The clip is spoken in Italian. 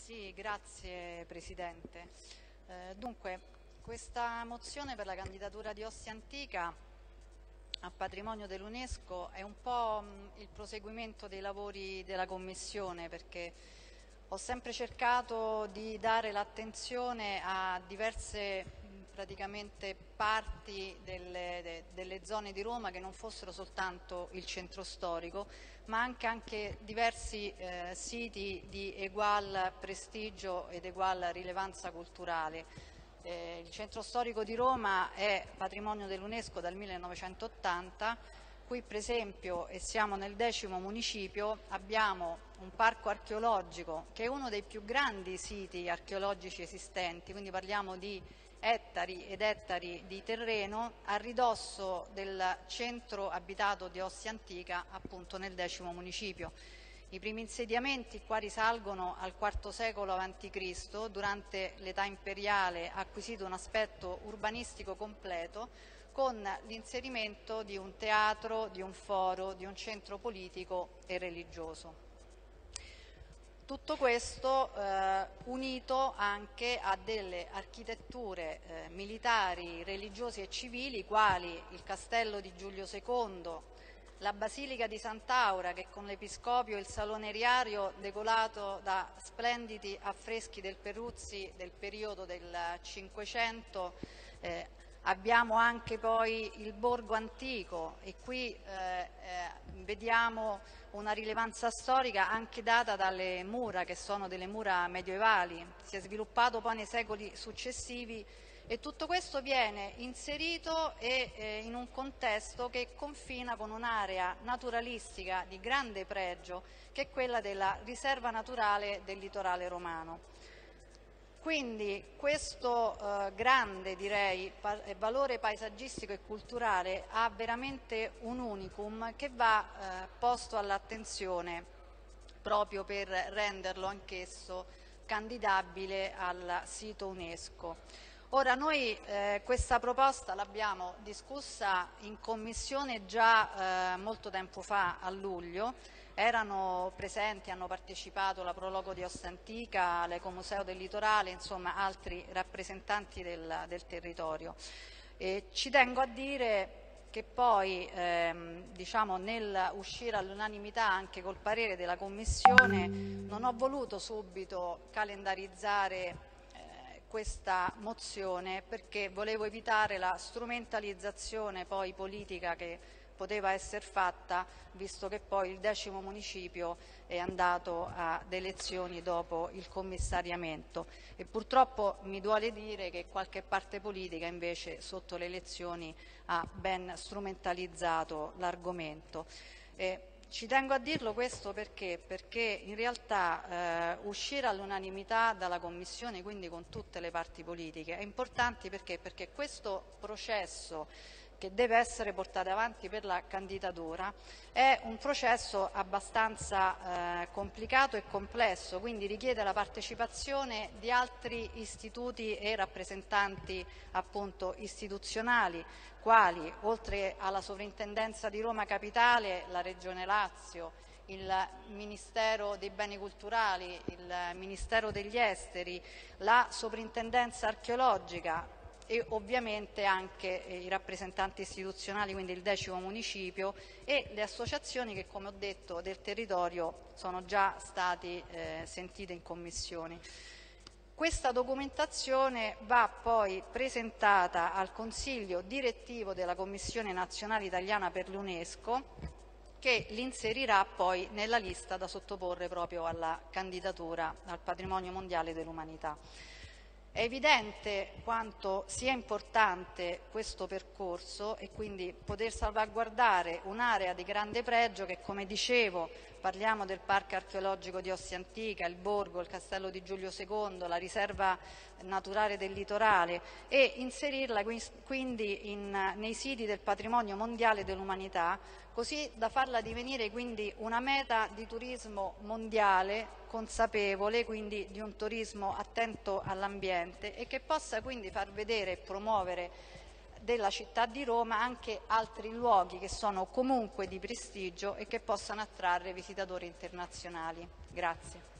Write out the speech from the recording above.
Sì, grazie Presidente. Dunque, questa mozione per la candidatura di Ostia Antica a patrimonio dell'UNESCO è un po' il proseguimento dei lavori della Commissione, perché ho sempre cercato di dare l'attenzione a diverse praticamente parti delle zone di Roma che non fossero soltanto il centro storico, ma anche diversi siti di egual prestigio ed egual rilevanza culturale. Il centro storico di Roma è patrimonio dell'UNESCO dal 1980. Qui per esempio, e siamo nel 10° municipio, abbiamo un parco archeologico che è uno dei più grandi siti archeologici esistenti, quindi parliamo di ettari ed ettari di terreno a ridosso del centro abitato di Ostia Antica, appunto nel 10° municipio. I primi insediamenti qua risalgono al IV secolo a.C., durante l'età imperiale ha acquisito un aspetto urbanistico completo con l'inserimento di un teatro, di un foro, di un centro politico e religioso. Tutto questo unito anche a delle architetture militari, religiose e civili, quali il castello di Giulio II, la Basilica di Sant'Aura, che con l'Episcopio e il Saloneriario, decorato da splendidi affreschi del Peruzzi del periodo del Cinquecento. Abbiamo anche poi il Borgo Antico, e qui vediamo una rilevanza storica anche data dalle mura, che sono delle mura medievali. Si è sviluppato poi nei secoli successivi, e tutto questo viene inserito in un contesto che confina con un'area naturalistica di grande pregio, che è quella della riserva naturale del litorale romano. Quindi questo grande, direi, valore paesaggistico e culturale ha veramente un unicum che va posto all'attenzione proprio per renderlo anch'esso candidabile al sito UNESCO. Ora, noi questa proposta l'abbiamo discussa in Commissione già molto tempo fa, a luglio. Erano presenti, hanno partecipato la Prologo di Ostia Antica, l'Ecomuseo del Litorale, insomma altri rappresentanti del territorio. Ci tengo a dire che poi diciamo, nel uscire all'unanimità anche col parere della Commissione, non ho voluto subito calendarizzare questa mozione, perché volevo evitare la strumentalizzazione poi politica che poteva essere fatta, visto che poi il 10° municipio è andato ad elezioni dopo il commissariamento, e purtroppo mi duole dire che qualche parte politica invece sotto le elezioni ha ben strumentalizzato l'argomento. Ci tengo a dirlo questo perché in realtà uscire all'unanimità dalla Commissione, quindi con tutte le parti politiche, è importante perché questo processo che deve essere portato avanti per la candidatura è un processo abbastanza complicato e complesso, quindi richiede la partecipazione di altri istituti e rappresentanti appunto istituzionali, quali, oltre alla Sovrintendenza di Roma Capitale, la Regione Lazio, il Ministero dei Beni Culturali, il Ministero degli Esteri, la Sovrintendenza Archeologica e ovviamente anche i rappresentanti istituzionali, quindi il 10° municipio, e le associazioni che, come ho detto, del territorio sono già stati sentite in commissione. Questa documentazione va poi presentata al Consiglio direttivo della Commissione Nazionale Italiana per l'UNESCO, che l'inserirà poi nella lista da sottoporre proprio alla candidatura al patrimonio mondiale dell'umanità. È evidente quanto sia importante questo percorso, e quindi poter salvaguardare un'area di grande pregio che, come dicevo, parliamo del Parco archeologico di Ostia Antica, il Borgo, il Castello di Giulio II, la riserva naturale del litorale, e inserirla quindi nei siti del patrimonio mondiale dell'umanità, così da farla divenire quindi una meta di turismo mondiale consapevole, quindi di un turismo attento all'ambiente, e che possa quindi far vedere e promuovere della città di Roma anche altri luoghi che sono comunque di prestigio e che possano attrarre visitatori internazionali. Grazie.